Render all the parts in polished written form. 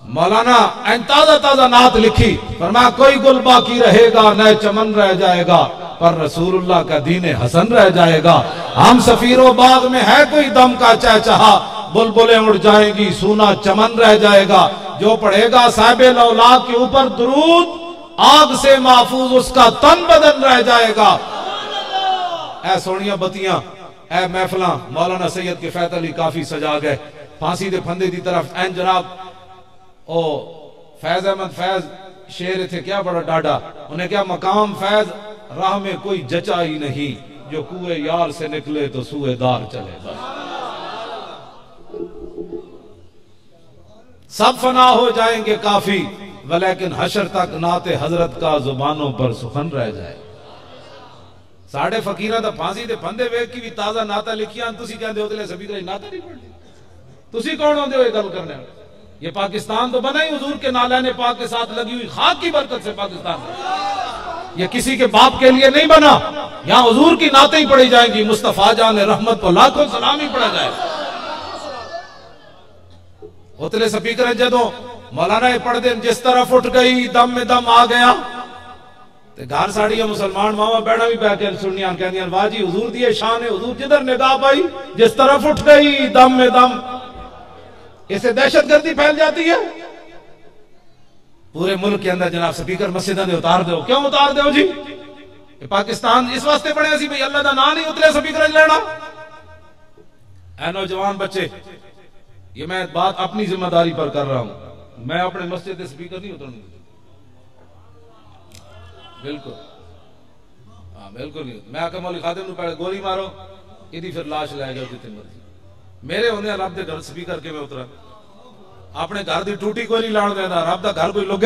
مولانا تازہ تازہ نعت لکھی، فرمایا کوئی گل باقی رہے گا نئے چمن رہ جائے گا، پر رسول اللہ کا دین حسن رہ جائے گا۔ ہم سفیر و باغ میں ہے کوئی دم کا چہچہا، بلبلیں اڑ جائیں گی سونا چمن رہ جائے گا۔ جو پڑھے گا صاحب لولاک کے اوپر درود، آگ سے محفوظ اس کا تن بدن رہ جائے گا۔ اے سونیاں بتیاں، اے محفلاں، مولانا سید کے فیض علی کافی سجا گئے، پھانسی دے پھندے دی طرف این جناب او فیض احمد فیض شیر تھے کیا بڑا ڈاڈا، انہیں کیا مقام فیض راہ میں کوئی جچا ہی نہیں، جو کوئے یار سے نکلے تو سوئے دار چلے بس۔ سب فنا ہو جائیں گے کافی، ولیکن حشر تک نعت حضرت کا زبانوں پر سخن رہ جائے۔ ساڑھے فقیرہ دا پھانسی دے پھندے ویک کی بھی تازہ نعتہ لکھیاں، تسی کہندے ہو دلے سبھی طرح نعتہ نہیں پڑھتے، تسی کون ہو دے ہوئے گل کرنے ہیں؟ یہ پاکستان تو بنا ہی حضور کے نالین پاک کے ساتھ لگی ہوئی خاک کی برکت سے پاکستان ہے۔ یہ کسی کے باپ کے لیے نہیں بنا، یہاں حضور کی نعتیں ہی پڑھی جائیں گی، مصطفیٰ جان رحمت کو لاکھوں سلام ہی پڑھا جائے۔ اتلے سپیکر جدوں مولانا پڑھ دیں جس طرف اٹھ گئی دم میں دم آ گیا، تے گھر ساڑیاں مسلمان ماما بیڑا بھی پہ کے سنیاں کہندیاں واہ جی حضور دیئے شان ہے، حضور جدھر نگاہ پائی جس طرف اٹھ گئی دم میں دم، اسے دہشت گردی پھیل جاتی ہے۔ پورے ملک کے اندر جناب سپیکر مسجدہ نے اتار دو، کیوں اتار دو جی؟ پاکستان اس واسطے پڑھے اسی بھئی اللہ دا نا نہیں اترے سپیکر لینا۔ اے نوجوان بچے، یہ میں بات اپنی ذمہ داری پر کر رہا ہوں، میں اپنے مسجد کے سپیکر نہیں اترنے دیتا، بالکل ہاں بالکل نہیں۔ میں آقا مولی خادم نو پہلے گولی مارو، ادھی پھر لاش لائے گا جتنے مرضی، میرے ہونے رب دے گھر سپیکر کے میں اترا، اپنے گھر دی ٹوٹی کوئی نہیں لاڑ دینا، رب دا گھر کوئی لگے۔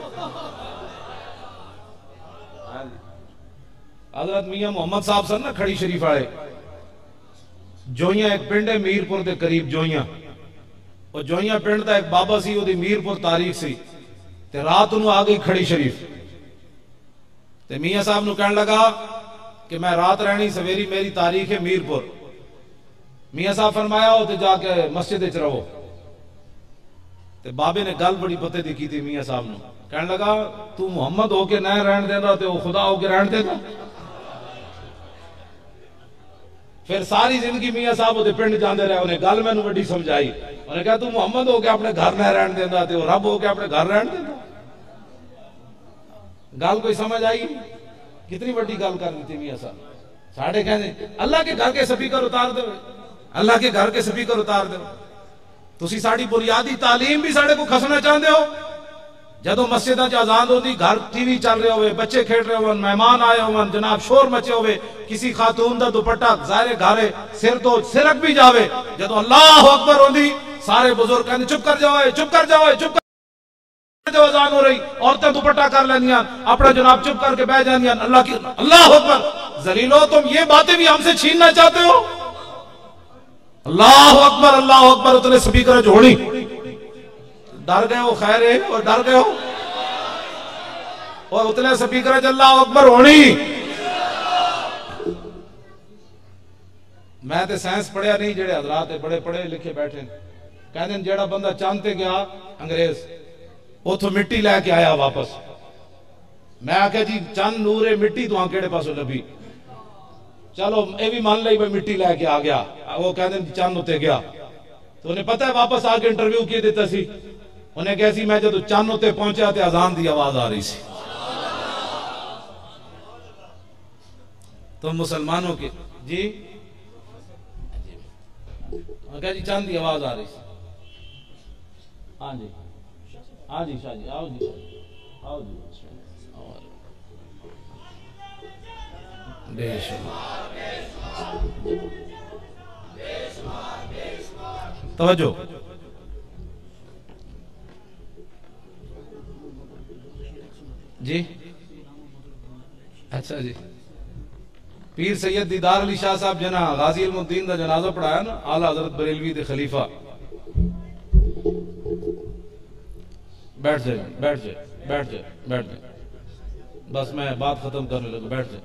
حضرت میاں محمد صاحب سن نا کھڑی شریف آئے، جوئیاں ایک پنڈ ہے میرپور دے قریب جوئیاں، اور جوئیاں پنڈ دا ایک بابا سی وہ دی میرپور تاریخ سی، تے رات انہوں آ گئی کھڑی شریف، تے میاں صاحب نو کہنے لگا کہ میں رات رہنی سویری میری تاریخ ہے میرپور۔ میاں صاحب فرمایا ہو تے جا کے مسجد اچ رہو، تے بابے نے گل بڑی پتے دی کی تھی میاں صاحب نو، کہنے لگا تو محمد ہو کے نہ رہن دینا تے وہ خدا ہو کے رہن دینا۔ پھر ساری زندگی میاں صاحب وہ پنڈ جاندے رہے، انہیں گل میں نے بڑی سمجھائی، انہیں کہا تو محمد ہو کے اپنے گھر نہ رہن دینا تے وہ رب ہو کے اپنے گھر رہن دینا۔ گل کوئی سمجھ آئی؟ کتنی بڑی گل کر دی تھی میاں صاحب۔ ساڑھے کہنے اللہ کے گھر کے سپیکر اتار دو، اللہ کے گھر کے سپیکر اتار دو، تسی ساڑھی بنیادی تعلیم بھی ساڑھے کو کھسنا چاہتے ہو۔ جدو مسجدہ چ اذان ہوتی، گھر ٹی وی چل رہے ہوئے، بچے کھیل رہے ہوئے، مہمان آئے ہوئے، جناب شور مچے ہوئے، کسی خاتون دا دوپٹہ ظاہر گھارے سر تو سرک بھی جاوے، جدو اللہ اکبر ہوندی سارے بزرگ کہنے چپ کر جاؤ چپ کر جاؤ چپ کر جاؤ، اذان ہو رہی عورتیں دوپٹہ کر لینیاں، اپنا جناب چپ کر کے بیٹھ جانیاں، اللہ اکبر۔ ذلیلو تم یہ باتیں بھی ہم سے چھیننا چاہتے ہو؟ اللہ اکبر اللہ اکبر اتنے سپیکر جوڑی، ڈر گئے ہو خیر ہے اور ڈر گئے ہو، اور اتنے سپیکر اللہ اکبر ہونی۔ میں تے سائنس پڑھیا نہیں، جڑے حضرات بڑے پڑھے لکھے بیٹھے کہنے جڑا بندہ چاندتے گیا انگریز اتھو مٹی لے کے آیا واپس، میں آکھا جی چند نورے مٹی تو کیڑے پاسوں لبھی، چلو اے بھی مان لئی بھئی مٹی لے کے آ گیا، وہ کہتے ہیں چاند ہوتے گیا، تو انہیں پتہ ہے واپس آ کے انٹرویو کیے دیتا سی، انہیں کہسی میں جب چاند ہوتے پہنچا تے اذان دی آواز آ رہی سی۔ تو مسلمانوں کے جی کہا جی چاند دی آواز آ رہی سی، ہاں جی ہاں جی شاہ جی آؤ جی آؤ جی بے شمار توجہ۔ جی اچھا جی، پیر سید دیدار علی شاہ صاحب جنا غازی علم الدین دا جنازہ پڑھایا نا، اعلی حضرت بریلوی دے خلیفہ، بیٹھ جائے بیٹھ جائے بیٹھ جائے بیٹھ جائے، بس میں بات ختم کرنے لگا، بیٹھ جائے۔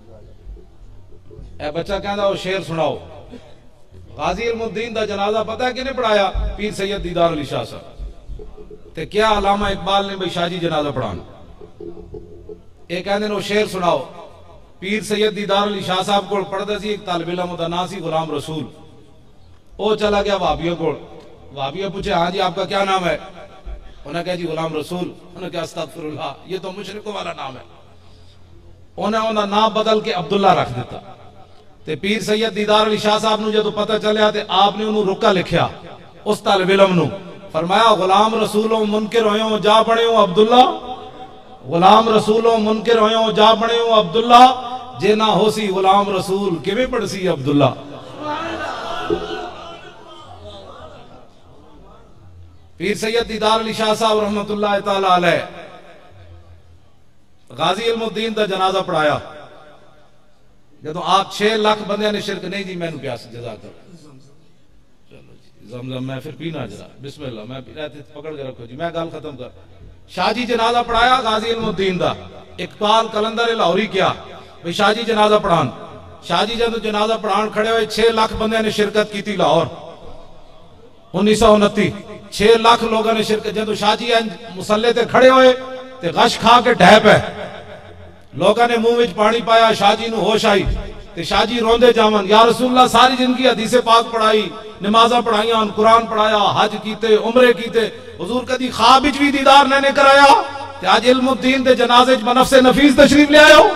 اے بچہ کہنا وہ شعر سناؤ، غازی علم الدین دا جنازہ پتہ ہے کہ نہیں پڑھایا؟ پیر سید دیدار علی شاہ صاحب، تے کیا علامہ اقبال نے بھئی شاہ جی جنازہ پڑھان ایک کہندے نو شعر سناؤ پیر سید دیدار علی شاہ صاحب کو پڑھدا سی ایک طالب علم دا نام سی غلام رسول او چلا گیا وہابیوں کو وہابیوں پوچھے ہاں جی آپ کا کیا نام ہے انہوں نے کہا جی غلام رسول انہوں نے کہا استغفر اللہ یہ تو مشرکوں والا نام ہے انہوں نے نام بدل کے عبداللہ رکھ دیتا تے پیر سید دیدار علی شاہ صاحب نو جدو پتہ چلیا تے آپ نے انہوں رکا لکھیا اس طالب علم نو فرمایا غلام رسولوں منکر ہوئے جا بڑے ہوں عبداللہ غلام رسولوں منکر ہوئے جا بڑے ہوں عبداللہ جے نہ ہو سی غلام رسول کیویں پڑھ سی عبداللہ پیر سید دیدار علی شاہ صاحب رحمت اللہ تعالی علیہ غازی علم الدین دا جنازہ پڑھایا جدو آپ 6 لاکھ بندیاں نے شرک نہیں جی میں نو پیاس جزا کر چلو جی زمزم میں پھر پینا جرا بسم اللہ میں پینا تھے پکڑ کے رکھو جی میں گال ختم کر شاہ جی جنازہ پڑھایا غازی علم الدین دا اقبال کلندر لاہوری کیا بھئی شاہ جی جنازہ پڑھان شاہ جی جدو جنازہ پڑھان کھڑے ہوئے 6 لاکھ بندیاں نے شرکت کی تھی لاہور 1929 6 لاکھ لوگوں نے شرکت جدو شاہ جی مسلح تے کھڑے ہوئے تے غش کھا کے ڈھے پہ لوگوں نے منہ وچ پانی پایا شاہ جی نو ہوش آئی تے شاہ جی روندے جاون یا رسول اللہ ساری زندگی حدیث پاک پڑھائی نمازاں پڑھائیاں قرآن پڑھایا حج کیتے عمرے کیتے حضور کدی خواب وچ بھی دیدار نے کرایا تے اج علم الدین دے جنازے وچ بنفس نفیس تشریف لے آئے ہو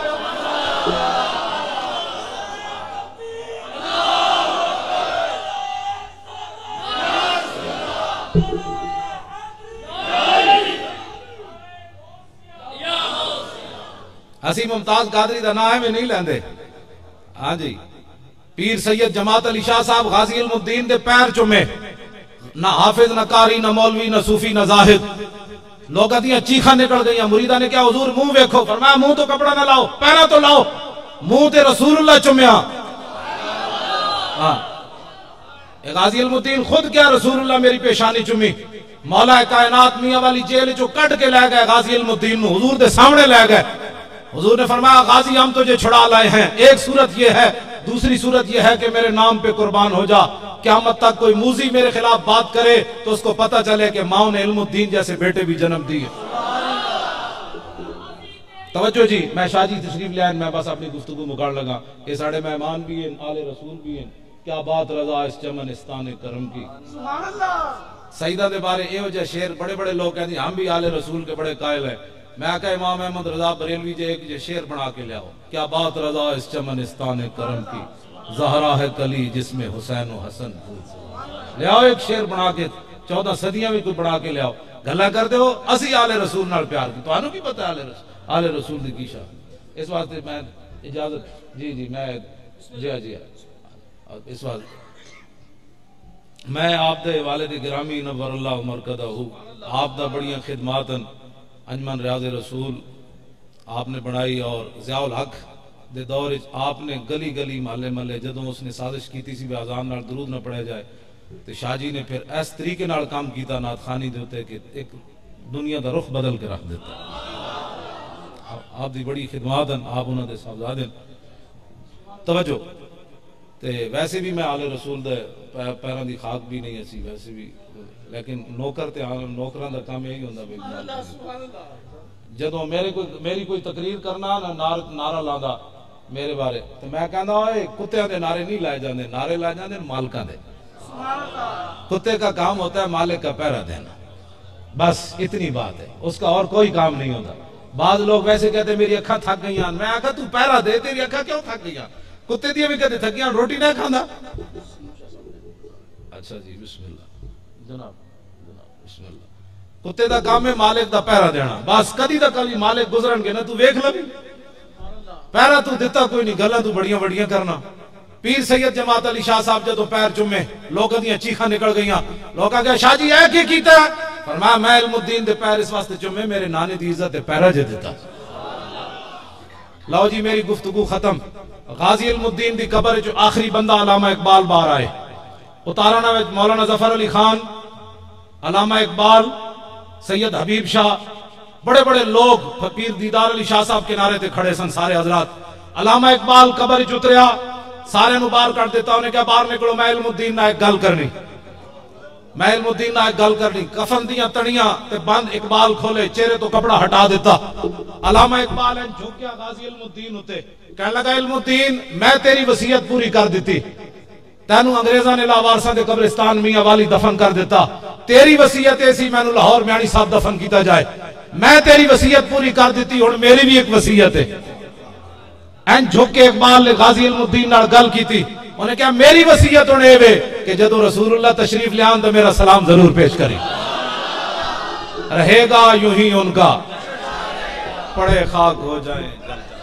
اسی ممتاز قادری دا نام ہے میں نہیں لیندے ہاں جی پیر سید جماعت علی شاہ صاحب غازی علم الدین دے پیر چومے نہ حافظ نہ قاری نہ مولوی نہ صوفی نہ زاہد لوگاں دیاں چیخاں نکل گئیاں مریداں نے کیا حضور منہ ویکھو فرمایا منہ تو کپڑا نہ لاؤ پیرا تو لاؤ منہ تے رسول اللہ چومیا ہاں غازی علم الدین خود کیا رسول اللہ میری پیشانی چومی مولا کائنات میاں والی جیل جو کٹ کے لے گئے غازی علم الدین نو حضور دے سامنے لے گئے حضور نے فرمایا غازی ہم تجھے چھڑا لائے ہیں ایک صورت یہ ہے دوسری صورت یہ ہے کہ میرے نام پہ قربان ہو جا قیامت تک کوئی موذی میرے خلاف بات کرے تو اس کو پتہ چلے کہ ماں نے علم الدین جیسے بیٹے بھی جنم دیے توجہ جی میں شاہ جی تشریف لے آئیں میں بس اپنی گفتگو مکاڑ لگا یہ ساڑھے مہمان بھی ہیں آل رسول بھی ہیں کیا بات رضا اس چمنستان کرم کی سیدہ دے بارے اے وجہ شعر بڑے بڑے لوگ کہتے ہیں ہم بھی آل رسول کے بڑے قائل ہیں میں کہا امام احمد رضا بریلوی جے ایک شعر بنا کے لے آؤ کیا بات رضا اس چمنستان کرم کی زہرا ہے کلی جس میں حسین و حسن لے آؤ ایک شعر بنا کے 14 صدیاں بھی کوئی بنا کے لے آؤ گلا کر دے ہو اسی آل رسول نال پیار کی تو آنو کی پتہ ہے آل رسول دی کی شاہ اس واسطے میں اجازت جی میں جی اس واسطے میں آپ دے والد گرامی نور اللہ مرکدہ ہوں آپ دا بڑیاں خدماتن انجمن ریاض رسول آپ نے بنائی اور ضیاء الحق دے دور آپ نے گلی گلی محلے محلے جدوں اس نے سازش کیتی سی بھی آزان نال درود نہ پڑھے جائے تو شاہ جی نے پھر اس طریقے نال کام کیتا نعت خانی دے ہوتے کہ ایک دنیا دا رخ بدل کے رکھ دیتا آپ دی بڑی خدماتن آپ انہوں دے صاحبزادن توجہ تے ویسے بھی میں آل رسول دے پیران دی خاک بھی نہیں ایسی ویسے بھی لیکن نوکر تے نوکران دا کام یہی ہوندا بھائی جدوں میری کوئی تقریر کرنا نعرہ لاندا میرے بارے تو میں کہندا اوئے کتےاں دے نعرے نہیں لائے جاندے نعرے لائے جاندے مالکاں دے کتے کا کام ہوتا ہے مالک کا پہرا دینا بس اتنی بات ہے اس کا اور کوئی کام نہیں ہوتا بعض لوگ ویسے کہتے میری اکھاں تھک گئیاں میں آکھا تو پہرا دے تیری اکھاں کیوں تھک گئیاں کتے دیے بھی کہتے تھکیاں روٹی نہ کھاندا اچھا جی بسم اللہ جناب بسم اللہ کتے دا کام ہے مالک دا پہرا دینا بس کدی دا کبھی مالک گزرن گے نا تو ویکھ لبی پہرا تو دیتا کوئی نہیں گلاں تو بڑیاں بڑیاں کرنا پیر سید جماعت علی شاہ صاحب جدو پیر چومے لوگوں دیاں چیخاں نکل گئیاں لوگاں کہا شاہ جی اے کی کیتا ہے فرمایا میں علم الدین دے پیر اس واسطے چومے میرے نانے دی عزت دے پیرا جے دیتا لو جی میری گفتگو ختم غازی علم الدین دی قبر جو آخری بندہ علامہ اقبال بار آئے اتارانا میں مولانا ظفر علی خان علامہ اقبال سید حبیب شاہ بڑے بڑے لوگ پیر دیدار علی شاہ صاحب کنارے تے کھڑے سن سارے حضرات علامہ اقبال قبر اتریا سارے نو باہر کر دیتا انہیں کہا باہر نکلو میں علم الدین نہ ایک گل کرنی میں علمالدین ایک گل کرنی، کفن دیاں تڑیاں تے بند اقبال کھولے، چہرے تو کپڑا ہٹا دیتا، علامہ اقبال ہیں جھوکیا غازی علمالدین ہوتے، کہنے لگا علمالدین میں تیری وصیت پوری کر دیتی، تینوں انگریزاں نے لاوارساں دے قبرستان میاں والی دفن کر دیتا، تیری وصیت ایسی مینوں لاہور میانی صاحب دفن کیتا جائے، میں تیری وصیت پوری کر دیتی، ہن میری بھی ایک وصیت ہے۔ این جھک کے اقبال نے غازی علمالدین نال گل کیتی، انہیں کہا میری وصیت ہونے وے کہ جدو رسول اللہ تشریف لے آن تو میرا سلام ضرور پیش کری، رہے گا یوں ہی ان کا، پڑے خاک ہو جائیں